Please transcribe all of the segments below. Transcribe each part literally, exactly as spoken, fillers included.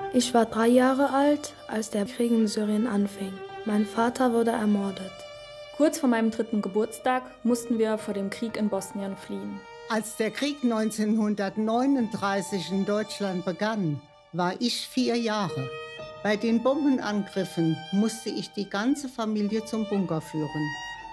Ich war drei Jahre alt, als der Krieg in Syrien anfing. Mein Vater wurde ermordet. Kurz vor meinem dritten Geburtstag mussten wir vor dem Krieg in Bosnien fliehen. Als der Krieg neunzehnhundertneununddreißig in Deutschland begann, war ich vier Jahre. Bei den Bombenangriffen musste ich die ganze Familie zum Bunker führen.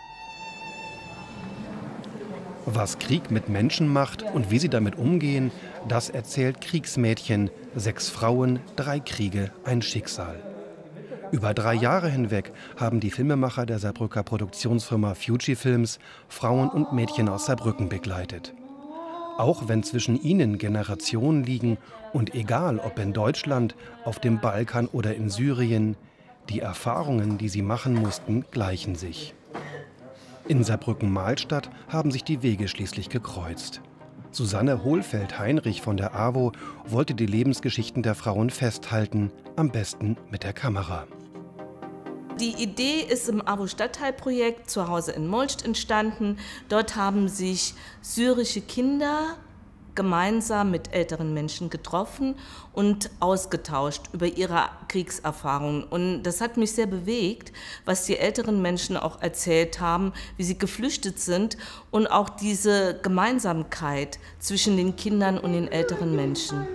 Was Krieg mit Menschen macht und wie sie damit umgehen, das erzählt Kriegsmädchen. Sechs Frauen, drei Kriege, ein Schicksal. Über drei Jahre hinweg haben die Filmemacher der Saarbrücker Produktionsfirma Fujifilms Frauen und Mädchen aus Saarbrücken begleitet. Auch wenn zwischen ihnen Generationen liegen und egal ob in Deutschland, auf dem Balkan oder in Syrien, die Erfahrungen, die sie machen mussten, gleichen sich. In Saarbrücken-Mahlstadt haben sich die Wege schließlich gekreuzt. Susanne Hohlfeld-Heinrich von der AWO wollte die Lebensgeschichten der Frauen festhalten, am besten mit der Kamera. Die Idee ist im AWO-Stadtteilprojekt zu Hause in Molst entstanden. Dort haben sich syrische Kinder gemeinsam mit älteren Menschen getroffen und ausgetauscht über ihre Kriegserfahrungen. Und das hat mich sehr bewegt, was die älteren Menschen auch erzählt haben, wie sie geflüchtet sind und auch diese Gemeinsamkeit zwischen den Kindern und den älteren Menschen.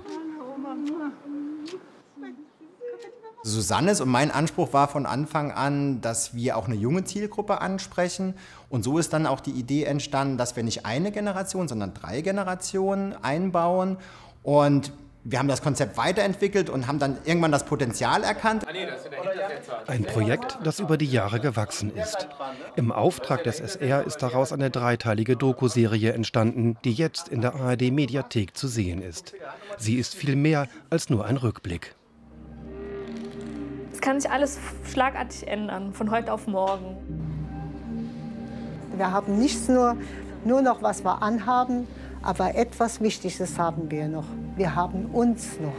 Susannes und mein Anspruch war von Anfang an, dass wir auch eine junge Zielgruppe ansprechen. Und so ist dann auch die Idee entstanden, dass wir nicht eine Generation, sondern drei Generationen einbauen. Und wir haben das Konzept weiterentwickelt und haben dann irgendwann das Potenzial erkannt. Ein Projekt, das über die Jahre gewachsen ist. Im Auftrag des S R ist daraus eine dreiteilige Doku-Serie entstanden, die jetzt in der A R D-Mediathek zu sehen ist. Sie ist viel mehr als nur ein Rückblick. Es kann sich alles schlagartig ändern, von heute auf morgen. Wir haben nichts nur, nur noch, was wir anhaben, aber etwas Wichtiges haben wir noch. Wir haben uns noch.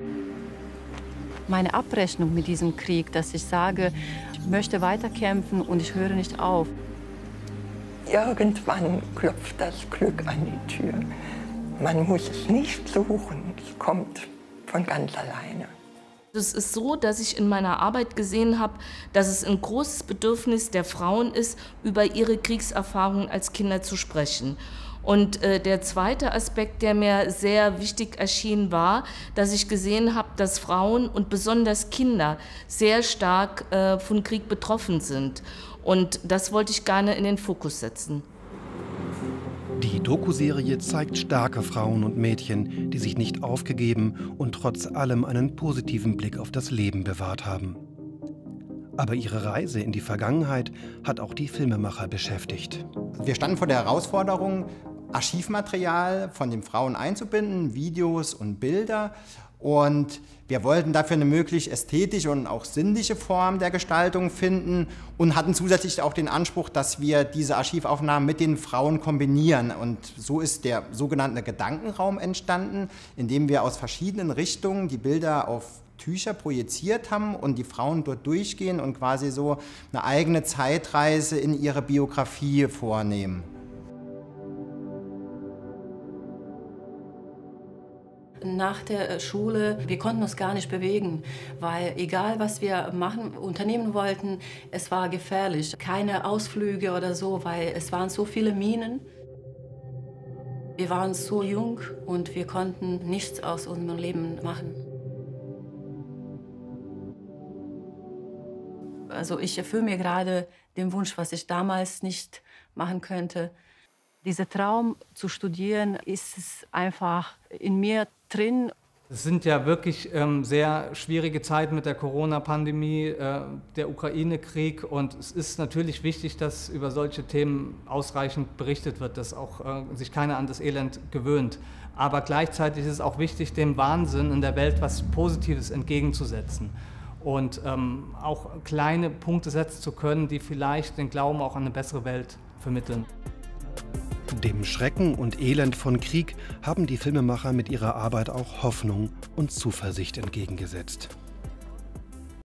Meine Abrechnung mit diesem Krieg, dass ich sage, ich möchte weiterkämpfen und ich höre nicht auf. Irgendwann klopft das Glück an die Tür. Man muss es nicht suchen, es kommt von ganz alleine. Es ist so, dass ich in meiner Arbeit gesehen habe, dass es ein großes Bedürfnis der Frauen ist, über ihre Kriegserfahrungen als Kinder zu sprechen. Und äh, der zweite Aspekt, der mir sehr wichtig erschien, war, dass ich gesehen habe, dass Frauen und besonders Kinder sehr stark äh, von Krieg betroffen sind. Und das wollte ich gerne in den Fokus setzen. Die Doku-Serie zeigt starke Frauen und Mädchen, die sich nicht aufgegeben und trotz allem einen positiven Blick auf das Leben bewahrt haben. Aber ihre Reise in die Vergangenheit hat auch die Filmemacher beschäftigt. Wir standen vor der Herausforderung, Archivmaterial von den Frauen einzubinden, Videos und Bilder. Und wir wollten dafür eine möglichst ästhetische und auch sinnliche Form der Gestaltung finden und hatten zusätzlich auch den Anspruch, dass wir diese Archivaufnahmen mit den Frauen kombinieren. Und so ist der sogenannte Gedankenraum entstanden, in dem wir aus verschiedenen Richtungen die Bilder auf Tücher projiziert haben und die Frauen dort durchgehen und quasi so eine eigene Zeitreise in ihre Biografie vornehmen. Nach der Schule, wir konnten uns gar nicht bewegen, weil egal was wir machen, unternehmen wollten, es war gefährlich. Keine Ausflüge oder so, weil es waren so viele Minen. Wir waren so jung und wir konnten nichts aus unserem Leben machen. Also ich erfülle mir gerade den Wunsch, was ich damals nicht machen könnte. Dieser Traum zu studieren, ist es einfach in mir drin. Es sind ja wirklich ähm, sehr schwierige Zeiten mit der Corona-Pandemie, äh, der Ukraine-Krieg. Und es ist natürlich wichtig, dass über solche Themen ausreichend berichtet wird, dass auch äh, sich keiner an das Elend gewöhnt. Aber gleichzeitig ist es auch wichtig, dem Wahnsinn in der Welt was Positives entgegenzusetzen. Und ähm, auch kleine Punkte setzen zu können, die vielleicht den Glauben auch an eine bessere Welt vermitteln. Dem Schrecken und Elend von Krieg haben die Filmemacher mit ihrer Arbeit auch Hoffnung und Zuversicht entgegengesetzt.